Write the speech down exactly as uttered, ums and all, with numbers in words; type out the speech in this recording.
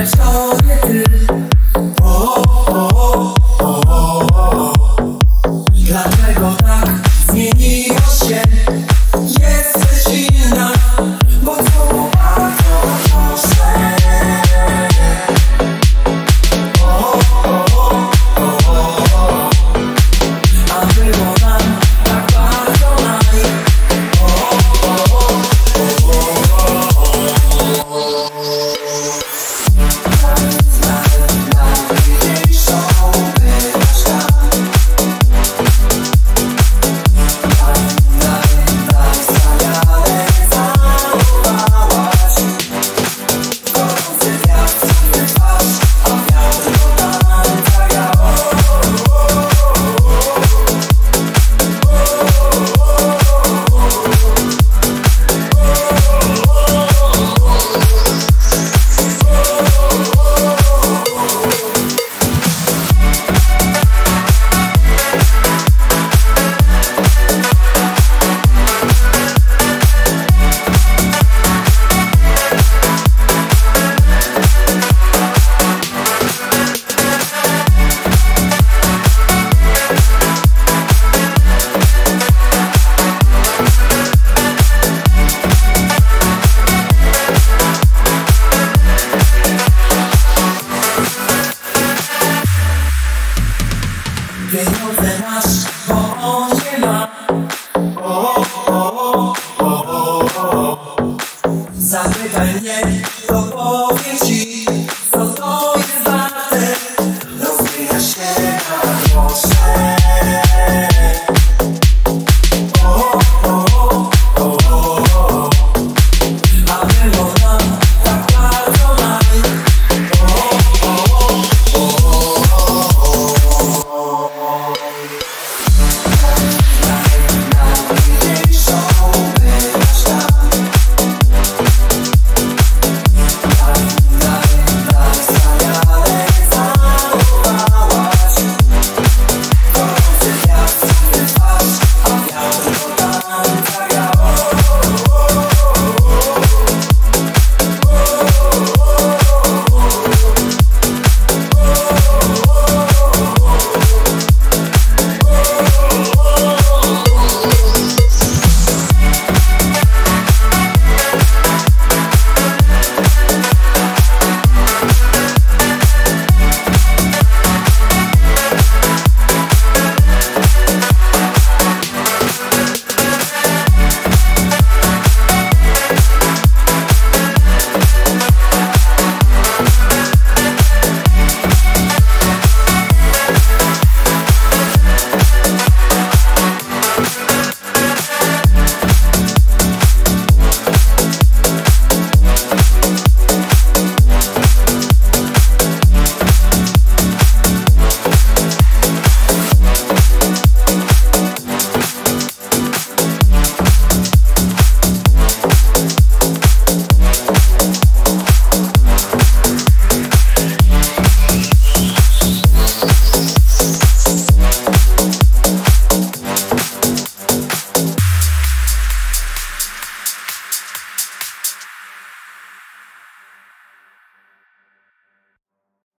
lecz to nie ty. O, o, o, o, o, o. Dlaczego tak zmieniłaś się? Jesteś inna, bo to bardzo proszę. O, o, o, o, o. A było nam tak bardzo naj. O, o, o, o, o, o. Pieniądze masz, bo on nie ma. O, o, o, o, o, o. Zapytaj mnie.